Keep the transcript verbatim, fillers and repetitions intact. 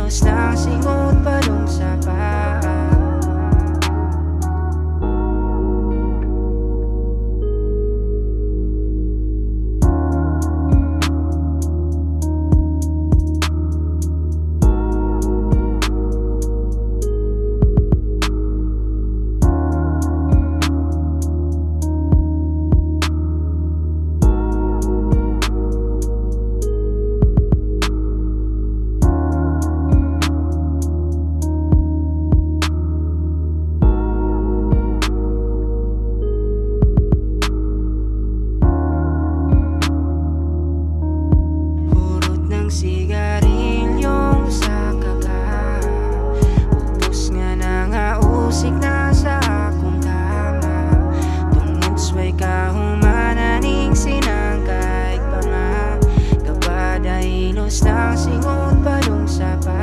ilos ng singot palong sa paa. Sigarilyong sa kaka, upos nga na nga usik na sa akong kama. Tungod sway kahumananing sinangkay pa nga, kapadahilos ng singot palong sa pa.